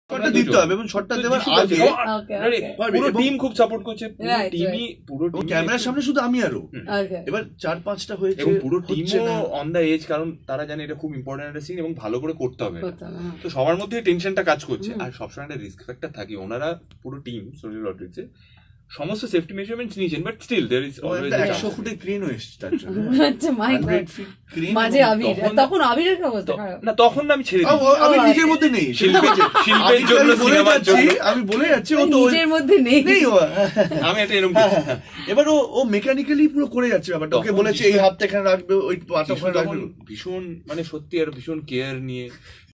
শটটা দিতে হবে এবং শটটা দেওয়ার আগে পুরো টিম খুব সাপোর্ট করছে, পুরো ক্যামেরার সামনে শুধু আমি আরো এবার 4-5টা হয়েছে এবং পুরো টিমও অন দ্য এজ, কারণ তারা জানে এটা খুব ইম্পর্টেন্ট একটা সিন এবং ভালো করে করতে হবে, তো সবার মধ্যে টেনশনটা কাজ করছে আর সবসময় একটা রিস্ক ফ্যাক্টর থাকে। ওনারা পুরো টিম সোনিয়া লটারিতে সমস্ত সেফটি মেজারমেন্টস নিয়েছেন, but still there is always 100 ফুটের ক্রেন হয়েছে তার জন্য। আচ্ছা মাই গড, মাঝে আবির, তখন আবিরের কি অবস্থা? না তখন আমি ছেড়ে দিই, আমি নিজের মধ্যে নেই, শিল্পের জন্য সিনেমার জন্য আমি বলে যাচ্ছি ও তো নিজের মধ্যে নেই, আমি একটা এরকম এবার ও মেকানিক্যালি পুরো করে যাচ্ছে ব্যাপারটা, ওকে বলেছে এই হাতটা এখানে রাখবে, ওই পাটা ওখানে রাখবে, ভীষণ মানে সত্যি আর ভীষণ কেয়ার নিয়ে